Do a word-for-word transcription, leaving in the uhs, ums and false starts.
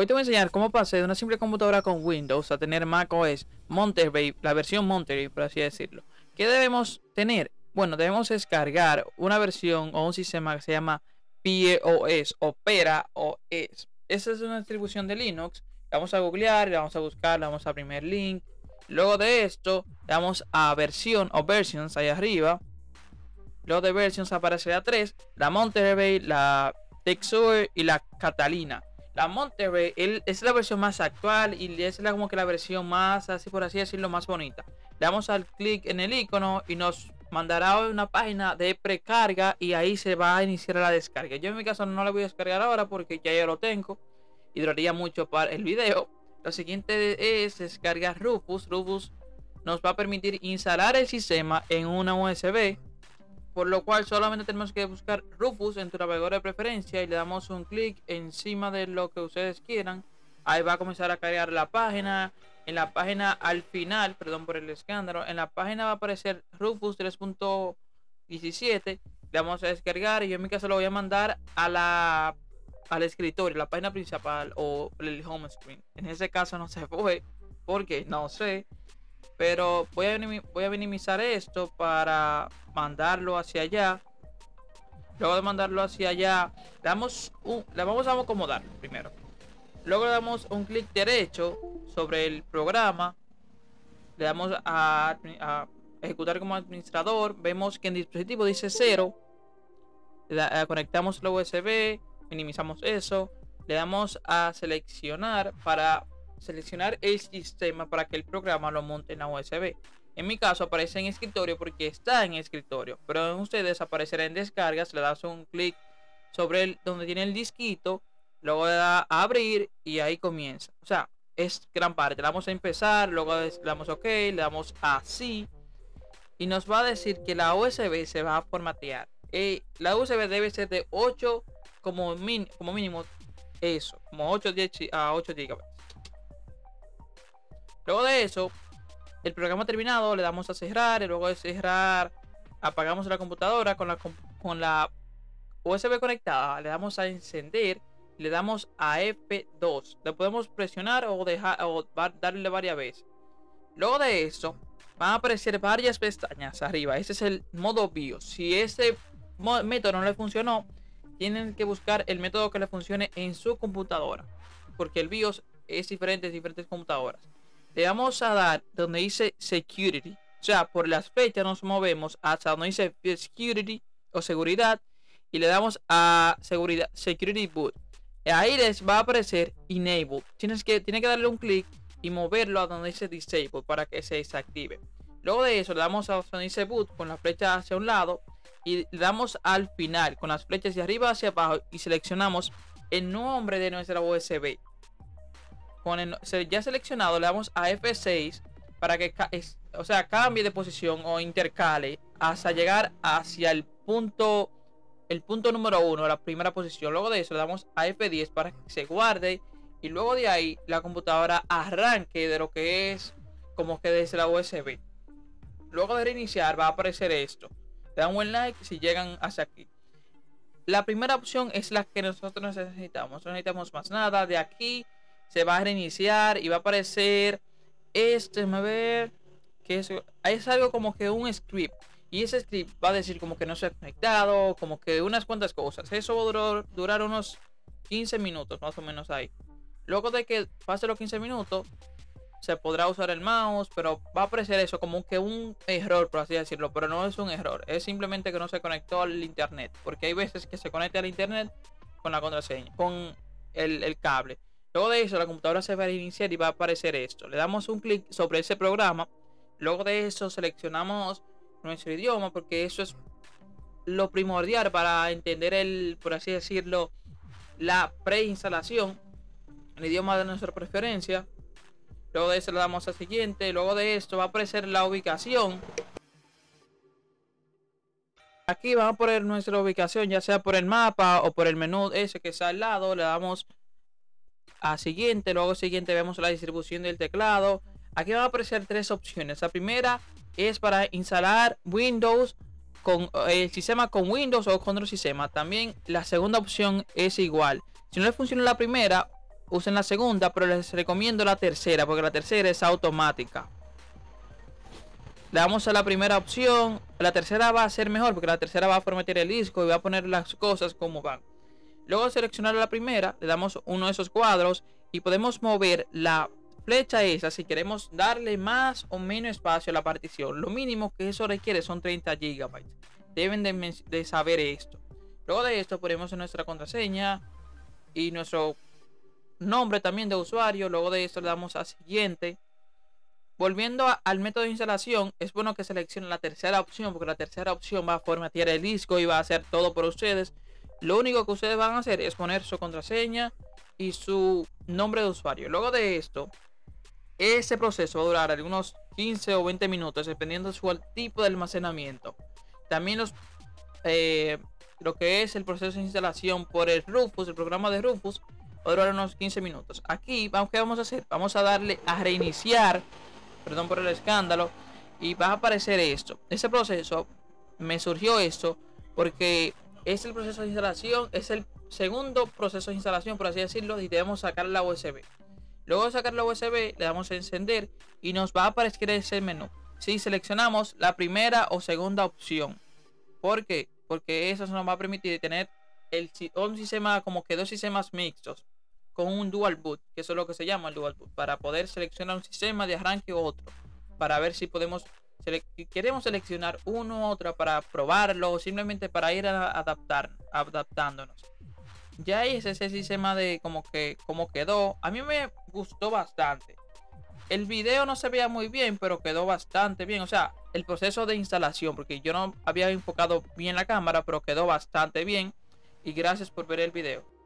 Hoy te voy a enseñar cómo pasé de una simple computadora con Windows a tener macOS Monterey, la versión Monterey, por así decirlo. ¿Qué debemos tener? Bueno, debemos descargar una versión o un sistema que se llama P O S, Opera O S. Esa es una distribución de Linux. La vamos a googlear, la vamos a buscar, le vamos a primer link. Luego de esto, le damos a versión o versions ahí arriba. Luego de versions aparecerá tres: la Monterey, la Texure y la Catalina. La Monterey es la versión más actual y es la, como que la versión más, así por así decirlo, más bonita. Le damos al clic en el icono y nos mandará a una página de precarga y ahí se va a iniciar la descarga. Yo en mi caso no la voy a descargar ahora porque ya yo lo tengo y duraría mucho para el video. Lo siguiente es descargar Rufus. Rufus nos va a permitir instalar el sistema en una U S B. Por lo cual solamente tenemos que buscar Rufus en tu navegador de preferencia y le damos un clic encima de lo que ustedes quieran. Ahí va a comenzar a cargar la página. En la página al final, perdón por el escándalo, en la página va a aparecer Rufus tres punto diecisiete. Le vamos a descargar y yo en mi caso lo voy a mandar a la al escritorio, la página principal o el home screen. En ese caso no se fue porque no sé. Pero voy a, voy a minimizar esto para mandarlo hacia allá. Luego de mandarlo hacia allá, le damos un, le vamos a acomodar primero. Luego le damos un clic derecho sobre el programa. Le damos a, a ejecutar como administrador. Vemos que en dispositivo dice cero. Le, conectamos la U S B. Minimizamos eso. Le damos a seleccionar para seleccionar el sistema para que el programa lo monte en la U S B. En mi caso aparece en escritorio porque está en escritorio, pero en ustedes aparecerá en descargas. Le das un clic sobre el donde tiene el disquito, luego le da a abrir y ahí comienza. O sea, es gran parte. Le damos a empezar, luego le damos OK, le damos a sí y nos va a decir que la U S B se va a formatear. Eh, la U S B debe ser de ocho como, min, como mínimo, eso, como ocho, diez a ocho gigabytes. Luego de eso, el programa terminado, le damos a cerrar y luego de cerrar apagamos la computadora con la, con la U S B conectada. Le damos a encender y le damos a F dos. Le podemos presionar o dejar o darle varias veces. Luego de eso van a aparecer varias pestañas arriba. Ese es el modo BIOS. Si ese método no le funcionó, tienen que buscar el método que le funcione en su computadora, porque el BIOS es diferente en diferentes computadoras. Le vamos a dar donde dice Security. O sea, por las fechas nos movemos hasta donde dice Security o Seguridad. Y le damos a Seguridad, Security Boot. Ahí les va a aparecer Enable. Tienes que, tiene que darle un clic y moverlo a donde dice Disable para que se desactive. Luego de eso le damos a donde dice Boot con la flecha hacia un lado. Y le damos al final con las flechas de arriba hacia abajo. Y seleccionamos el nombre de nuestra U S B. Con el ya seleccionado le damos a F seis para que o sea, cambie de posición o intercale hasta llegar hacia el punto el punto número uno, la primera posición. Luego de eso le damos a F diez para que se guarde y luego de ahí la computadora arranque de lo que es como que desde la U S B. Luego de reiniciar va a aparecer esto. Le dan un buen like si llegan hacia aquí. La primera opción es la que nosotros necesitamos. No necesitamos más nada. De aquí se va a reiniciar y va a aparecer este, a ver, que es, es algo como que un script. Y ese script va a decir como que no se ha conectado, como que unas cuantas cosas. Eso va a durar, durar unos quince minutos más o menos ahí. Luego de que pase los quince minutos, se podrá usar el mouse, pero va a aparecer eso como que un error, por así decirlo. Pero no es un error, es simplemente que no se conectó al internet. Porque hay veces que se conecta al internet con la contraseña, con el, el cable. Luego de eso la computadora se va a iniciar y va a aparecer esto. Le damos un clic sobre ese programa. Luego de eso seleccionamos nuestro idioma, porque eso es lo primordial para entender el, por así decirlo, la preinstalación, el idioma de nuestra preferencia. Luego de eso le damos a siguiente. Luego de esto va a aparecer la ubicación. Aquí vamos a poner nuestra ubicación, ya sea por el mapa o por el menú ese que está al lado. Le damos a siguiente, luego siguiente vemos la distribución del teclado. Aquí van a aparecer tres opciones. La primera es para instalar Windows con el sistema con Windows o con otro sistema. También la segunda opción es igual. Si no le funciona la primera, usen la segunda, pero les recomiendo la tercera, porque la tercera es automática. Le damos a la primera opción. La tercera va a ser mejor, porque la tercera va a formatear el disco y va a poner las cosas como van. Luego de seleccionar la primera, le damos uno de esos cuadros y podemos mover la flecha esa si queremos darle más o menos espacio a la partición. Lo mínimo que eso requiere son treinta gigabytes. Deben de, de saber esto. Luego de esto ponemos nuestra contraseña y nuestro nombre también de usuario. Luego de esto le damos a siguiente. Volviendo a, al método de instalación, es bueno que seleccionen la tercera opción, porque la tercera opción va a formatear el disco y va a hacer todo por ustedes. Lo único que ustedes van a hacer es poner su contraseña y su nombre de usuario. Luego de esto, ese proceso va a durar algunos quince o veinte minutos, dependiendo de su tipo de almacenamiento. También los eh, lo que es el proceso de instalación por el Rufus, el programa de Rufus, va a durar unos quince minutos. Aquí, vamos, ¿qué vamos a hacer? Vamos a darle a reiniciar, perdón por el escándalo, y va a aparecer esto. Ese proceso, me surgió esto porque es el proceso de instalación, es el segundo proceso de instalación, por así decirlo, y debemos sacar la U S B. Luego de sacar la U S B, le damos a encender y nos va a aparecer ese menú. Si seleccionamos la primera o segunda opción. ¿Por qué? Porque eso nos va a permitir tener el, un sistema, como que dos sistemas mixtos con un dual boot, que eso es lo que se llama el dual boot, para poder seleccionar un sistema de arranque u otro, para ver si podemos, si queremos seleccionar uno u otro para probarlo o simplemente para ir a adaptar, adaptándonos. Ya es ese sistema de como que como quedó. A mí me gustó bastante. El video no se veía muy bien, pero quedó bastante bien. O sea, el proceso de instalación, porque yo no había enfocado bien la cámara, pero quedó bastante bien. Y gracias por ver el video.